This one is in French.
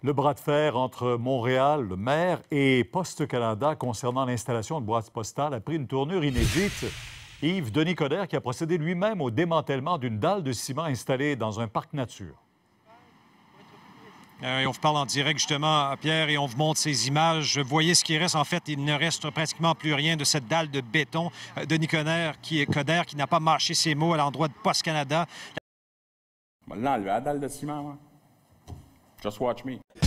Le bras de fer entre Montréal, le maire, et Poste Canada concernant l'installation de boîtes postales a pris une tournure inédite. Yves Denis Coderre qui a procédé lui-même au démantèlement d'une dalle de ciment installée dans un parc nature. On vous parle en direct, justement, Pierre, et on vous montre ces images. Voyez ce qui reste. En fait, il ne reste pratiquement plus rien de cette dalle de béton. Denis Coderre qui n'a pas mâché ses mots à l'endroit de Poste Canada. On va l'enlever, la dalle de ciment. Just watch me.